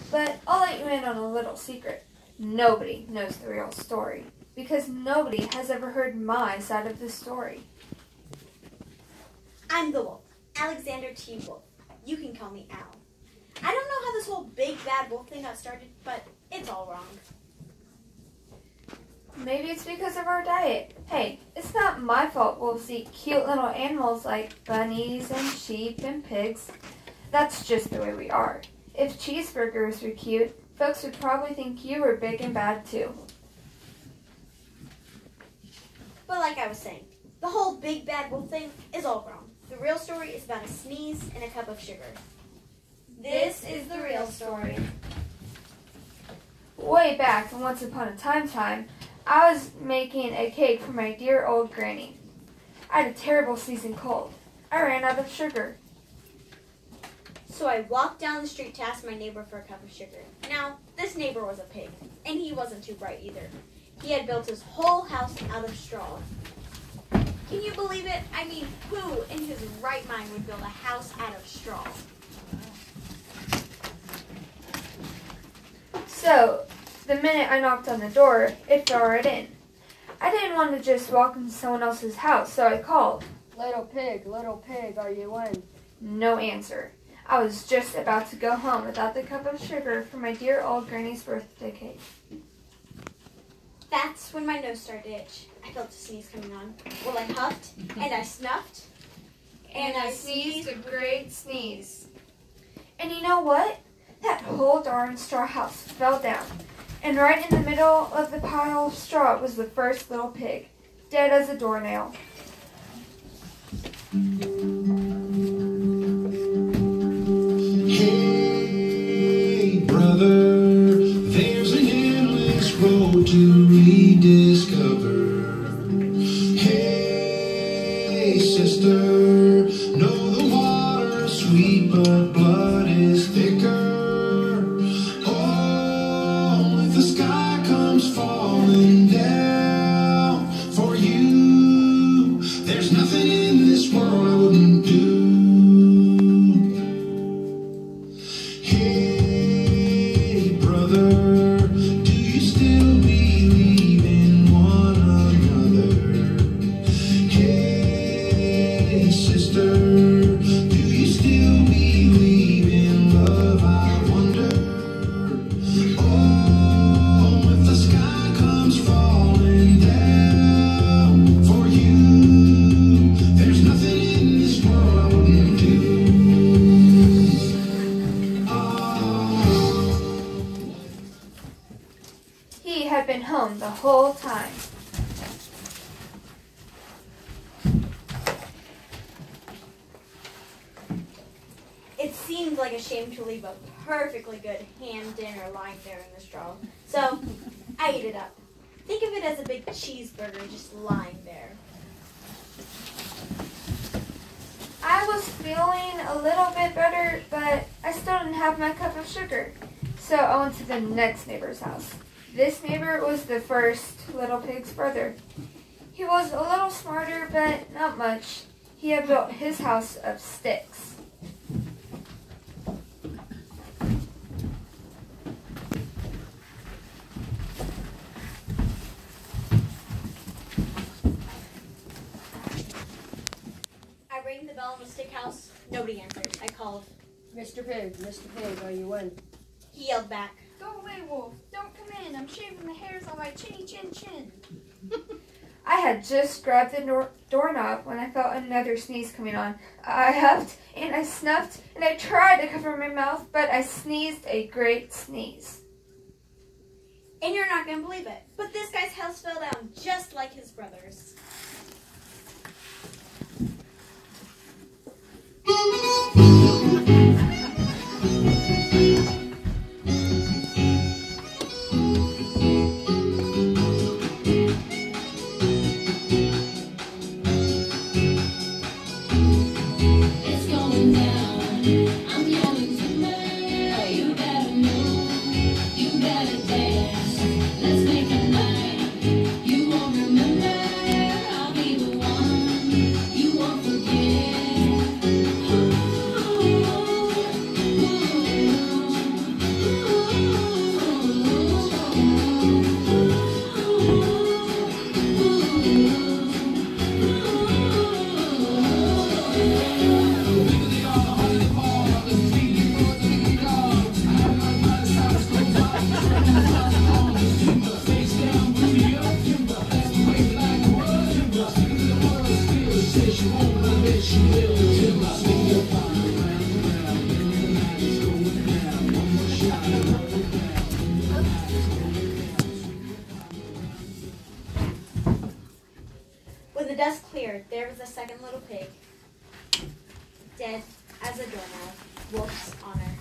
But I'll let you in on a little secret. Nobody knows the real story, because nobody has ever heard my side of the story. I'm the wolf, Alexander T. Wolf. You can call me Al. I don't know how this whole big bad wolf thing got started, but it's all wrong. Maybe it's because of our diet. Hey, it's not my fault wolves eat cute little animals like bunnies and sheep and pigs. That's just the way we are. If cheeseburgers were cute, folks would probably think you were big and bad too. But like I was saying, the whole big bad wolf thing is all wrong. The real story is about a sneeze and a cup of sugar. This is the real story. Way back, once upon a time, I was making a cake for my dear old granny. I had a terrible sneezing cold. I ran out of sugar. So I walked down the street to ask my neighbor for a cup of sugar. Now, this neighbor was a pig, and he wasn't too bright either. He had built his whole house out of straw. Can you believe it? I mean, who in his right mind would build a house out of straw? So, the minute I knocked on the door, it fell right in. I didn't want to just walk into someone else's house, so I called. Little pig, are you in? No answer. I was just about to go home without the cup of sugar for my dear old granny's birthday cake. That's when my nose started to itch. I felt a sneeze coming on. Well, I huffed, and I snuffed, And I sneezed a great sneeze. And you know what? That whole darn straw house fell down. And right in the middle of the pile of straw was the first little pig, dead as a doornail. Hey, brother, there's an endless road to rediscover. Hey, sister, know the water's sweet, but blood is thicker. Oh, if the sky comes falling down for you, there's nothing in this world I wouldn't do. Hey, brother, do you still believe in one another? Hey, sister, do you still believe in love? I wonder. Oh, if the sky comes falling down for you, there's nothing in this world I wouldn't do. He had been home the whole time. It seemed like a shame to leave a perfectly good ham dinner lying there in the straw. So I ate it up. Think of it as a big cheeseburger just lying there. I was feeling a little bit better, but I still didn't have my cup of sugar. So I went to the next neighbor's house. This neighbor was the first little pig's brother. He was a little smarter, but not much. He had built his house of sticks. I rang the bell in the stick house. Nobody answered. I called. Mr. Pig, are you in? He yelled back. Go away, wolf. Don't come in. I'm shaving the hairs on my chinny chin chin. I had just grabbed the doorknob when I felt another sneeze coming on. I huffed and I snuffed and I tried to cover my mouth, but I sneezed a great sneeze. And you're not going to believe it, but this guy's house fell down just like his brother's. It's going down. I'm going tonight. You better move. You better dance. Let's make a night. You won't remember. I'll be the one. You won't forget. dust cleared, there was the second little pig, dead as a doornail. Wolf's honor.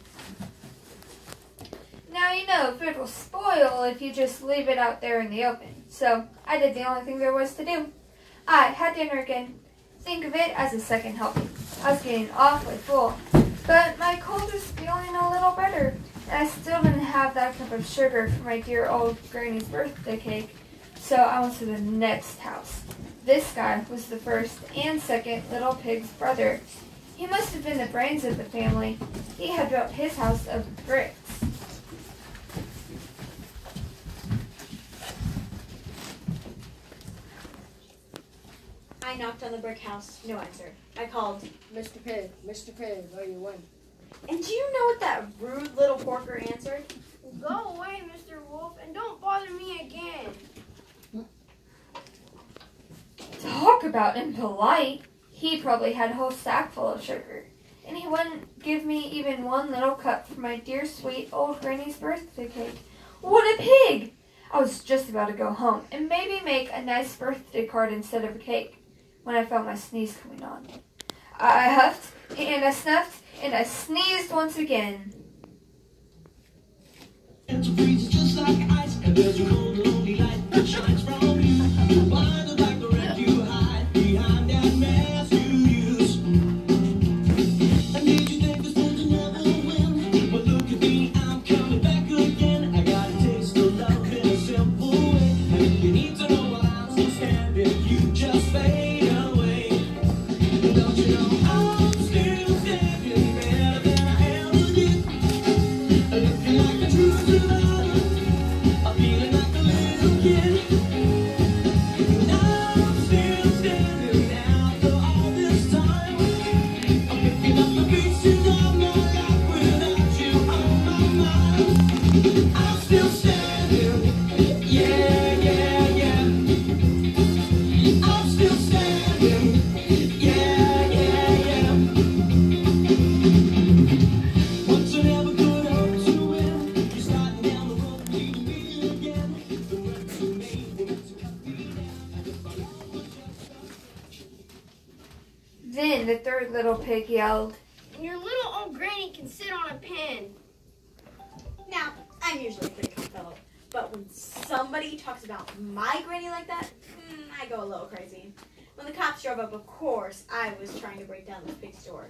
Now you know food will spoil if you just leave it out there in the open. So I did the only thing there was to do. I had dinner again. Think of it as a second helping. I was getting awfully full, but my cold was feeling a little better, and I still didn't have that cup of sugar for my dear old granny's birthday cake. So I went to the next house. This guy was the first and second little pig's brother. He must have been the brains of the family. He had built his house of bricks. I knocked on the brick house. No answer. I called. Mr. Pig, are you in? And do you know what that rude little porker answered? Go away, Mr. Wolf, and don't bother me again. Talk about impolite. He probably had a whole sack full of sugar. And he wouldn't give me even one little cup for my dear sweet old granny's birthday cake. What a pig! I was just about to go home and maybe make a nice birthday card instead of a cake when I felt my sneeze coming on. I huffed and I snuffed and I sneezed once again. And to freeze just like ice, and there's a cold lonely light that shines from you. Blinded like the wreck you hide behind that mask you use. And did you think this was never win? But look at me, I'm coming back again. I got a taste of love in a simple way. And if you need to know why I'm still standing, you just fade away. And don't you know I'm still standing better than I ever did. Looking like a true survivor, I'm feeling like a little kid. And I'm still standing after all this time. I'm picking up the pieces of my life without you on my mind. I'm still standing, yeah, yeah, yeah. I'm still standing, yeah, yeah, yeah. Once I never could hope to win. You're starting down the road, leaving me again. The words you made were meant to cut me down. I just thought I was just Then the third little pig yelled, And your little old granny can sit on a pen. Now, I'm usually a pretty calm fellow, but when somebody talks about my granny like that, I go a little crazy. When the cops drove up, of course, I was trying to break down this big store.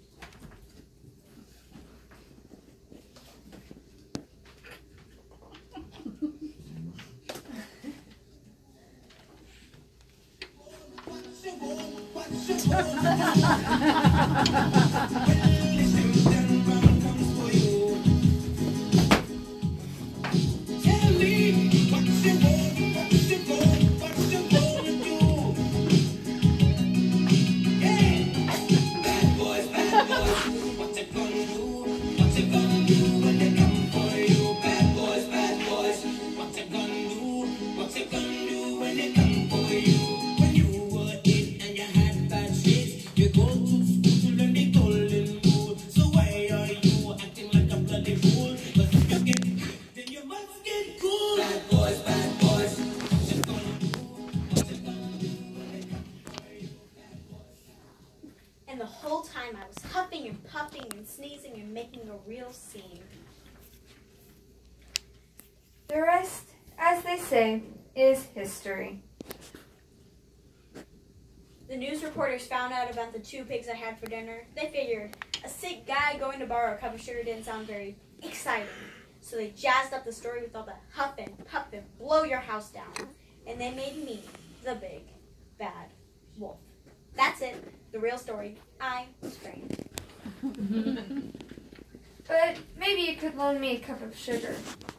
Tell me what's it gonna do? Yeah, bad boys, what's it gonna do? What's it gonna do when they come for you? Bad boys, what's it gonna do? What's it gonna do when they come for you? When you were in and you had bad shit, you go to school and they golden rule. So why are you acting like a bloody fool? But if you get hit, then you must get cool. Bad boys, what's it gonna do? What's it gonna do when they come for you? Bad boys. And the whole time I was huffing and puffing and sneezing and making a real scene. the rest, as they say, is history. The news reporters found out about the 2 pigs I had for dinner. They figured a sick guy going to borrow a cup of sugar didn't sound very exciting. So they jazzed up the story with all the huff and puff and blow your house down. And they made me the big, bad wolf. That's it. The real story. I was framed. But maybe you could loan me a cup of sugar.